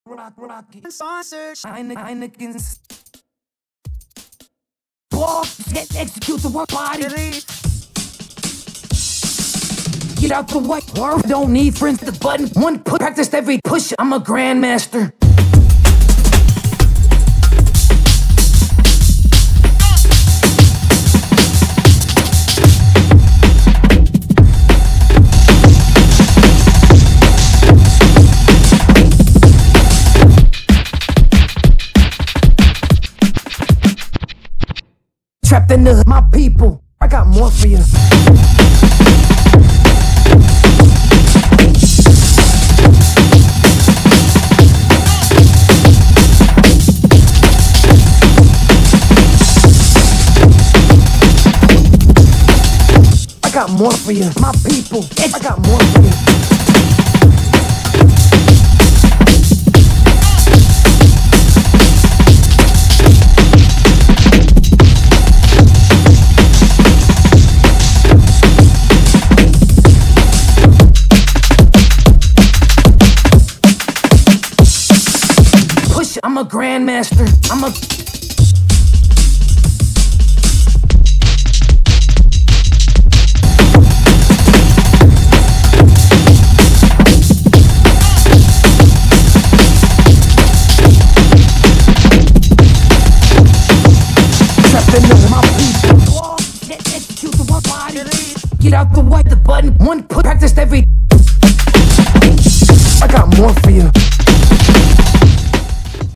Rocky. Sausage. Heineken's. Walk, get execute the work body. Get out the way. Or don't need friends. The button. One push. Practiced every push. I'm a grandmaster. Trapped in the hood, my people, I got more for you. I got more for you, my people, I got more for you. I'm a grandmaster. I'm a... Trapped in the my people. Execute the one body. Get out the way, the button. One put. Practiced every... I got more for you.